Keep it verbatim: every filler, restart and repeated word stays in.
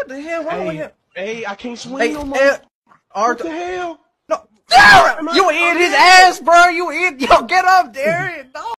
What the hell wrong with him? Hey, I can't swing Hey, no more. eh, What the Arthur. hell? No. Darren! You in his ass, bro. You in. Yo, get up, Darren. No.